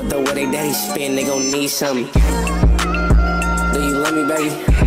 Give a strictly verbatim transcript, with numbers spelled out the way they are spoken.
The way they daddy spin, they gon' need something. Do you love me, baby?